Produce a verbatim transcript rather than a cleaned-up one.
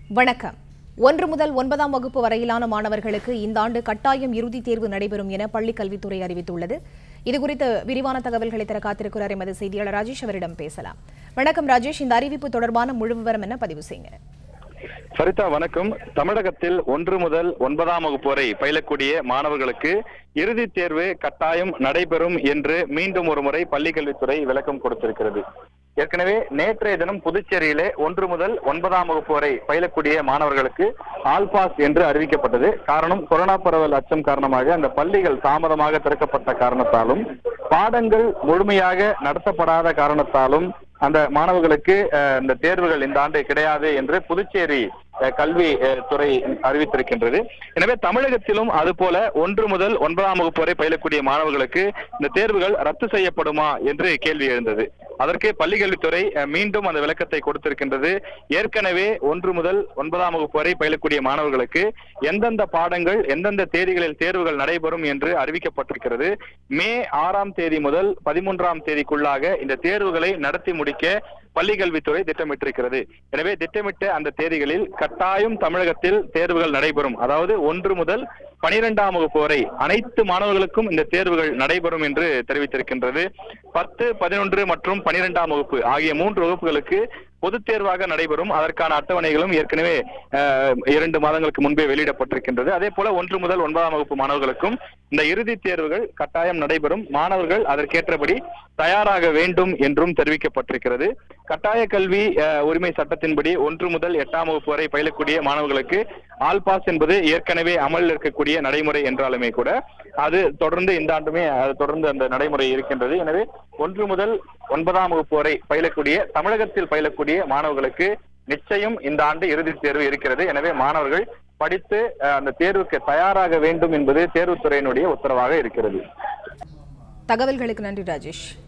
வணக்கம். ஒன்று முதல் ஒன்பதாம் வகுப்பு வரையிலான மாணவர்களுக்கு இந்த ஆண்டு கட்டாயம் இறுதித் தேர்வு நடைபெறும் என பள்ளிக் கல்வித்துறை அறிவித்துள்ளது. இதுகுறித்த விரிவான தகவல்களை தர காத்திருக்கிறார் எமது செய்தியாளர் ராஜேஷ். அவரிடம் பேசலாம். வணக்கம் ராஜேஷ், இந்த அறிவிப்பு தொடர்பான முழு விவரம் என்ன பதிவு செய்யுங்க. சரிதா, வணக்கம். தமிழகத்தில் ஒன்று முதல் ஒன்பதாம் வகுப்பு வரை பயிலக்கூடிய மாணவர்களுக்கு இறுதித் தேர்வு கட்டாயம் நடைபெறும் என்று மீண்டும் ஒரு முறை பள்ளிக் கல்வித்துறை விளக்கம் கொடுத்திருக்கிறது. ஏற்கனவே நேற்றைய தினம் புதுச்சேரியிலே ஒன்று முதல் ஒன்பதாம் வகுப்பு வரை பயிலக்கூடிய மாணவர்களுக்கு ஆல் பாஸ் என்று அறிவிக்கப்பட்டது. காரணம், கொரோனா பரவல் அச்சம் காரணமாக அந்த பள்ளிகள் தாமதமாக திறக்கப்பட்ட காரணத்தாலும் பாடங்கள் முழுமையாக நடத்தப்படாத காரணத்தாலும் அந்த மாணவர்களுக்கு இந்த தேர்வுகள் இந்த ஆண்டு கிடையாது என்று புதுச்சேரி கல்வி துறை அறிவித்திருக்கின்றது. எனவே தமிழகத்திலும் அது போல ஒன்று முதல் ஒன்பதாம் வகுப்பு வரை பயிலக்கூடிய மாணவர்களுக்கு இந்த தேர்வுகள் ரத்து செய்யப்படுமா என்று கேள்வி எழுந்தது. அதற்கு பள்ளிக்கல்வித்துறை மீண்டும் அந்த விளக்கத்தை கொடுத்திருக்கின்றது. ஏற்கனவே ஒன்று முதல் ஒன்பதாம் வகுப்பு வரை பயிலக்கூடிய மாணவர்களுக்கு எந்தெந்த பாடங்கள் எந்தெந்த தேதிகளில் தேர்வுகள் நடைபெறும் என்று அறிவிக்கப்பட்டிருக்கிறது. மே ஆறாம் தேதி முதல் பதிமூன்றாம் தேதிக்குள்ளாக இந்த தேர்வுகளை நடத்தி முடிக்க பள்ளிக்கல்வித்துறை திட்டமிட்டிருக்கிறது. எனவே திட்டமிட்ட அந்த தேதிகளில் கட்டாயம் தமிழகத்தில் தேர்வுகள் நடைபெறும். அதாவது ஒன்று முதல் பனிரெண்டாம் வகுப்பு வரை அனைத்து மாணவர்களுக்கும் இந்த தேர்வுகள் நடைபெறும் என்று தெரிவித்திருக்கின்றது. பத்து பதினொன்று மற்றும் பனிரெண்டாம் வகுப்பு ஆகிய மூன்று வகுப்புகளுக்கு பொதுத் தேர்வாக நடைபெறும். அதற்கான அட்டவணைகளும் ஏற்கனவே இரண்டு மாதங்களுக்கு முன்பே வெளியிடப்பட்டிருக்கின்றது. அதே போல ஒன்று முதல் ஒன்பதாம் வகுப்பு மாணவர்களுக்கும் இந்த இறுதித் தேர்வுகள் கட்டாயம் நடைபெறும். மாணவர்கள் அதற்கேற்றபடி தயாராக வேண்டும் என்றும் தெரிவிக்கப்பட்டிருக்கிறது. கட்டாய கல்வி உரிமை சட்டத்தின்படி ஒன்று முதல் எட்டாம் வகுப்பு வரை பயிலக்கூடிய மாணவர்களுக்கு ஆல் பாஸ் என்பது ஏற்கனவே அமலில் இருக்கக்கூடிய நடைமுறை என்றாலுமே கூட அது தொடர்ந்து இந்த ஆண்டுமே தொடர்ந்து அந்த நடைமுறை இருக்கின்றது. எனவே ஒன்று முதல் ஒன்பதாம் வகுப்பு வரை பயிலக்கூடிய தமிழகத்தில் பயிலக்கூடிய மாணவர்களுக்கு நிச்சயம் இந்த ஆண்டு இறுதித் தேர்வு இருக்கிறது. எனவே மாணவர்கள் படித்து அந்த தேர்வுக்கு தயாராக வேண்டும் என்பது தேர்வுத்துறையினுடைய உத்தரவாக இருக்கிறது. தகவல்களுக்கு நன்றி ராஜேஷ்.